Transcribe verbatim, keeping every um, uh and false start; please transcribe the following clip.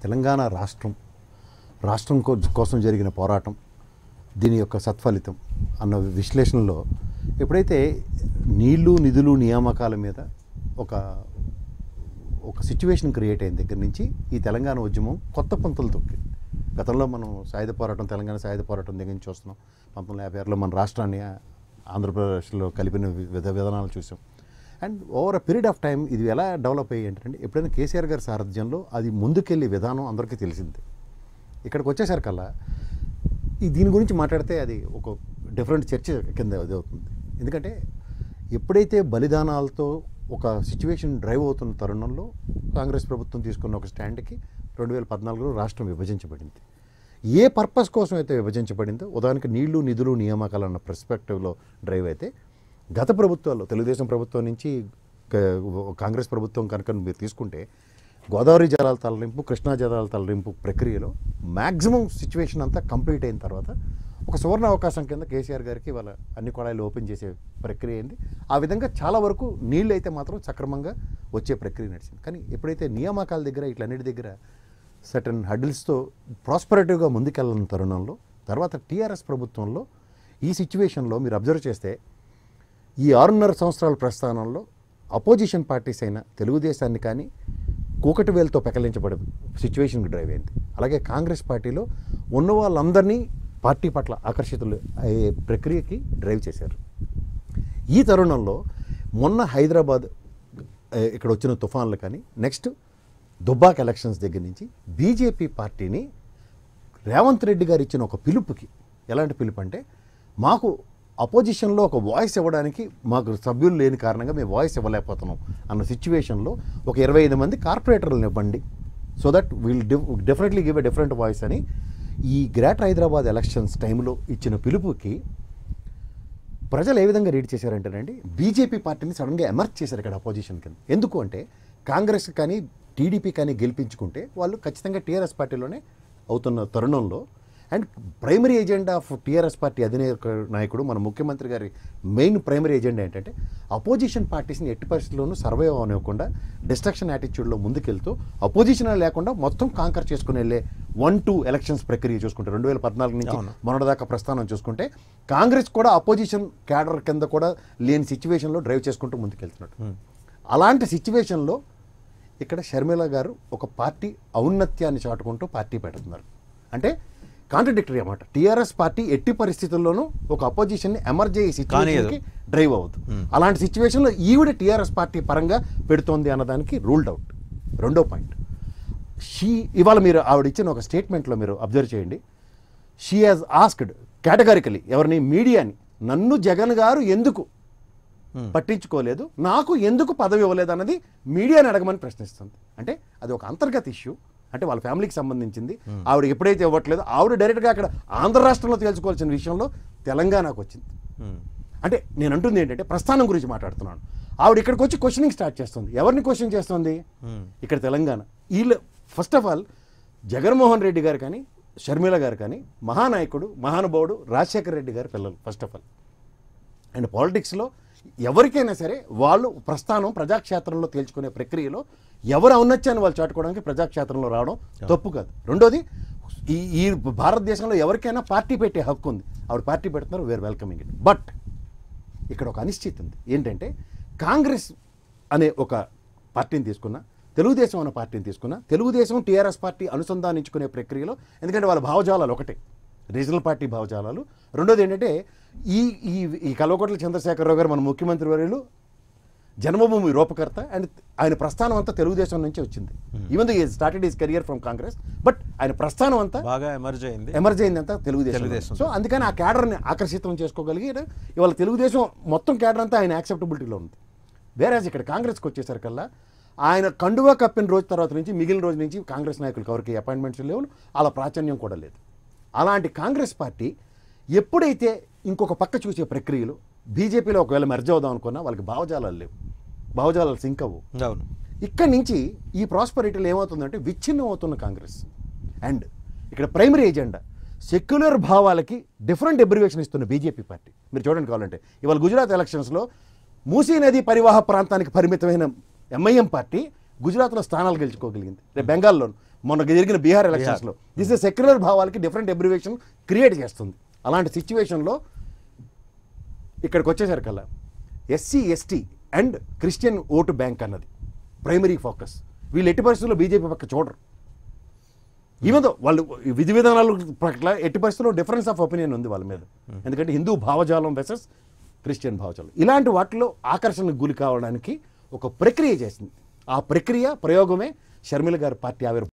తెలంగాణ రాష్ట్రం రాష్ట్రం కోసం జరిగిన పోరాటం దీని యొక్క సత్ఫలితం అన్న విశ్లేషణలో ఎప్పుడైతే నీళ్లు నిధులు నియామకాల మీద ఒక ఒక సిచ్యువేషన్ క్రియేట్ అయిన దగ్గర నుంచి ఈ తెలంగాణ ఉద్యమం కొత్త పంతులు తొక్కింది. గతంలో మనం సాయుధ పోరాటం తెలంగాణ సాయుధ పోరాటం దగ్గర నుంచి చూస్తున్నాం. పంతొమ్మిది వందల యాభై ఆరులో మన రాష్ట్రాన్ని ఆంధ్రప్రదేశ్లో కలిపిన విధ విధానాలు చూసాం. And over a period of time ఇది ఎలా డెవలప్ అయ్యి ఏంటంటే ఎప్పుడైనా కేసీఆర్ గారి సారథ్యంలో అది ముందుకెళ్ళే విధానం అందరికీ తెలిసింది. ఇక్కడికి వచ్చేసరికల్లా ఈ దీని గురించి మాట్లాడితే అది ఒక డిఫరెంట్ చర్చ కింద ఇది అవుతుంది. ఎందుకంటే ఎప్పుడైతే బలిదానాలతో ఒక సిచ్యువేషన్ డ్రైవ్ అవుతున్న తరుణంలో కాంగ్రెస్ ప్రభుత్వం తీసుకున్న ఒక స్టాండ్కి రెండు వేల పద్నాలుగులో రాష్ట్రం విభజించబడింది. ఏ పర్పస్ కోసం అయితే విభజించబడిందో ఉదాహరణకి నీళ్లు నిధులు నియామకాలు అన్న పర్స్పెక్టివ్లో డ్రైవ్ అయితే గత ప్రభుత్వాల్లో తెలుగుదేశం ప్రభుత్వం నుంచి కాంగ్రెస్ ప్రభుత్వం కనుక మీరు తీసుకుంటే గోదావరి జలాల తరలింపు కృష్ణా జలాల తరలింపు ప్రక్రియలో మ్యాక్సిమం సిచ్యువేషన్ అంతా కంప్లీట్ అయిన తర్వాత ఒక సువర్ణ అవకాశం కింద కేసీఆర్ గారికి వాళ్ళ అన్ని కొళాయిలు ఓపెన్ చేసే ప్రక్రియ అయింది. ఆ విధంగా చాలా వరకు నీళ్ళు అయితే మాత్రం సక్రమంగా వచ్చే ప్రక్రియ నడిచింది. కానీ ఎప్పుడైతే నియామకాల దగ్గర ఇట్లన్నిటి దగ్గర సర్టన్ హడిల్స్తో ప్రాస్పరేటివ్గా ముందుకెళ్ళిన తరుణంలో తర్వాత టీఆర్ఎస్ ప్రభుత్వంలో ఈ సిచ్యువేషన్లో మీరు అబ్జర్వ్ చేస్తే ఈ ఆరున్నర సంవత్సరాల ప్రస్థానంలో అపోజిషన్ పార్టీస్ అయిన తెలుగుదేశాన్ని కానీ కూకటి వేలతో పెకలించబడే సిచ్యువేషన్కి డ్రైవ్ అయింది. అలాగే కాంగ్రెస్ పార్టీలో ఉన్న వాళ్ళందరినీ పార్టీ పట్ల ఆకర్షితులు అయ్యే ప్రక్రియకి డ్రైవ్ చేశారు. ఈ తరుణంలో మొన్న హైదరాబాద్ ఇక్కడ వచ్చిన తుఫాన్లు కానీ నెక్స్ట్ దుబ్బాక్ ఎలక్షన్స్ దగ్గర నుంచి బీజేపీ పార్టీని రేవంత్ రెడ్డి గారు ఇచ్చిన ఒక పిలుపుకి ఎలాంటి పిలుపు అంటే మాకు అపోజిషన్లో ఒక వాయిస్ ఇవ్వడానికి మాకు సభ్యులు లేని కారణంగా మేము వాయిస్ ఇవ్వలేకపోతున్నాం అన్న సిచ్యువేషన్లో ఒక ఇరవై ఐదు మంది కార్పొరేటర్లను ఇవ్వండి so that will definitely give a different voice అని ఈ గ్రేటర్ హైదరాబాద్ ఎలక్షన్స్ టైంలో ఇచ్చిన పిలుపుకి ప్రజలు ఏ విధంగా రీడ్ చేశారంటేనండి బీజేపీ పార్టీని సడన్గా ఎమర్జ్ చేశారు ఇక్కడ అపోజిషన్ కింద. ఎందుకు అంటే కాంగ్రెస్ కానీ టీడీపీ కానీ గెలిపించుకుంటే వాళ్ళు ఖచ్చితంగా టీఆర్ఎస్ పార్టీలోనే అవుతున్న తరుణంలో and primary agenda of TRS party అధినేత నాయకుడు మన ముఖ్యమంత్రి గారి మెయిన్ ప్రైమరీ ఎజెండా ఏంటంటే అపోజిషన్ పార్టీస్ని ఎట్టి పరిస్థితుల్లోనూ సర్వైవ్ అవ్వనివ్వకుండా డిస్ట్రక్షన్ యాటిట్యూడ్లో ముందుకెళ్తూ అపోజిషన్ లేకుండా మొత్తం కాంకర్ చేసుకుని వెళ్ళే వన్ టూ ఎలక్షన్స్ ప్రక్రియ చూసుకుంటే రెండు వేల పద్నాలుగు నుంచి మొన్నటిదాకా ప్రస్థానం చూసుకుంటే కాంగ్రెస్ కూడా అపోజిషన్ క్యాడర్ కింద కూడా లేని సిచ్యువేషన్లో డ్రైవ్ చేసుకుంటూ ముందుకెళ్తున్నట్టు. అలాంటి సిచ్యువేషన్లో ఇక్కడ షర్మిల గారు ఒక పార్టీ ఔన్నత్యాన్ని చాటుకుంటూ పార్టీ పెడుతున్నారు. అంటే కాంట్రడిక్టరీ అన్నమాట. టీఆర్ఎస్ పార్టీ ఎట్టి పరిస్థితుల్లోనూ ఒక అపోజిషన్ని ఎమర్జ్ అయ్యే సిచ్యువేషన్కి డ్రైవ్ అవ్వదు. అలాంటి సిచ్యువేషన్లో ఈవిడ టీఆర్ఎస్ పార్టీ పరంగా పెడుతోంది అన్నదానికి రూల్డ్ అవుట్. రెండో పాయింట్, షీ ఇవాళ మీరు ఆవిడ ఇచ్చిన ఒక స్టేట్మెంట్లో మీరు అబ్జర్వ్ చేయండి. షీ హాజ్ ఆస్క్డ్ కేటగారికలీ ఎవరిని మీడియాని నన్ను జగన్ గారు ఎందుకు పట్టించుకోలేదు నాకు ఎందుకు పదవి ఇవ్వలేదు అన్నది మీడియాని అడగమని ప్రశ్నిస్తుంది. అంటే అది ఒక అంతర్గత ఇష్యూ, అంటే వాళ్ళ ఫ్యామిలీకి సంబంధించింది. ఆవిడ ఎప్పుడైతే ఇవ్వట్లేదో ఆవిడ డైరెక్ట్గా అక్కడ ఆంధ్ర రాష్ట్రంలో తెలుసుకోవాల్సిన విషయంలో తెలంగాణకు వచ్చింది. అంటే నేను అంటుంది ఏంటంటే ప్రస్థానం గురించి మాట్లాడుతున్నాను. ఆవిడ ఇక్కడికి వచ్చి క్వశ్చనింగ్ స్టార్ట్ చేస్తుంది. ఎవరిని క్వశ్చన్ చేస్తుంది? ఇక్కడ తెలంగాణ. వీళ్ళు first of all Jaganmohan Reddy garu కానీ షర్మిల గారు కానీ మహానాయకుడు మహానుభావుడు రాజశేఖర రెడ్డి గారి పిల్లలు ఫస్ట్ ఆఫ్ ఆల్. అండ్ పాలిటిక్స్లో ఎవరికైనా సరే వాళ్ళు ప్రస్థానం ప్రజాక్షేత్రంలో తేల్చుకునే ప్రక్రియలో ఎవరు ఔన్నత్యాన్ని వాళ్ళు చాటుకోవడానికి ప్రజాక్షేత్రంలో రావడం తప్పు కాదు. రెండోది ఈ ఈ భారతదేశంలో ఎవరికైనా పార్టీ పెట్టే హక్కు ఉంది. ఆవిడ పార్టీ పెడుతున్నారు, వేర్ వెల్కమింగ్ ఇట్. బట్ ఇక్కడ ఒక అనిశ్చితి ఉంది. ఏంటంటే కాంగ్రెస్ అనే ఒక పార్టీని తీసుకున్నా తెలుగుదేశం అనే పార్టీని తీసుకున్నా తెలుగుదేశం టీఆర్ఎస్ పార్టీ అనుసంధానించుకునే ప్రక్రియలో ఎందుకంటే వాళ్ళ భావజాలాలు ఒకటే రీజనల్ పార్టీ భావజాలాలు. రెండోది ఏంటంటే ఈ ఈ ఈ కల్వకుంట్ల చంద్రశేఖరరావు గారు మన ముఖ్యమంత్రి వర్యులు జన్మభూమి రూపకర్త అండ్ ఆయన ప్రస్థానం అంతా తెలుగుదేశం నుంచి వచ్చింది. Even though he started his career from Congress but ఆయన ప్రస్థానం అంతా బాగా ఎమర్జ్ అయింది ఎమర్జ్ అయింది అంతా తెలుగుదేశం. సో అందుకని ఆ క్యాడర్ని ఆకర్షితం చేసుకోగలిగి ఇవాళ తెలుగుదేశం మొత్తం క్యాడర్ అంతా ఆయన యాక్సెప్టబిలిటీలో ఉంది. వేరేజ్ ఇక్కడ కాంగ్రెస్కి వచ్చేసరికల్లా ఆయన కండువా కప్పిన రోజు తర్వాత నుంచి మిగిలిన రోజు నుంచి కాంగ్రెస్ నాయకులకు ఎవరికి అపాయింట్మెంట్స్ లేవు, అలా ప్రాచుర్యం కూడా లేదు. అలాంటి కాంగ్రెస్ పార్టీ ఎప్పుడైతే ఇంకొక పక్క చూసే ప్రక్రియలు బీజేపీలో ఒకవేళ మెర్జ్ అవుదాం అనుకున్నా వాళ్ళకి భావజాలాలు లేవు, భావజాలాలు సింక్ అవ్వు. ఇక్కడి నుంచి ఈ ప్రాస్పరిటీలో ఏమవుతుందంటే విచ్ఛిన్నం అవుతున్న కాంగ్రెస్. అండ్ ఇక్కడ ప్రైమరీ ఎజెండా సెక్యులర్ భావాలకి డిఫరెంట్ ఎబ్రివేషన్ ఇస్తున్న బీజేపీ పార్టీ. మీరు చూడండి కావాలంటే ఇవాళ గుజరాత్ ఎలక్షన్స్లో మూసీ నది పరివాహ ప్రాంతానికి పరిమితమైన ఎంఐఎం పార్టీ గుజరాత్లో స్థానాలు గెలుచుకోగలిగింది. రేపు బెంగాల్లో మొన్న జరిగిన బీహార్ ఎలక్షన్స్లో. దిస్ ఇస్ సెక్యులర్ భావాలకి డిఫరెంట్ అబ్రివేషన్ క్రియేట్ చేస్తుంది. అలాంటి సిచ్యువేషన్లో ఇక్కడికి వచ్చేసరికల్లా SC ST and Christian vote bank అన్నది ప్రైమరీ ఫోకస్. వీళ్ళు ఎట్టి పరిస్థితుల్లో బీజేపీ పక్క చూడరు. ఈవెన్ దో వాళ్ళు విధి విధానాల పట్ల ఎట్టి పరిస్థితుల్లో డిఫరెన్స్ ఆఫ్ ఒపీనియన్ ఉంది వాళ్ళ మీద. ఎందుకంటే హిందూ భావజాలం వెసెస్ క్రిస్టియన్ భావజాలం. ఇలాంటి వాటిలో ఆకర్షణకు గురి కావడానికి ఒక ప్రక్రియ చేసింది. ఆ ప్రక్రియ ప్రయోగమే షర్మిల గారి పార్టీ ఆవిర్భావం.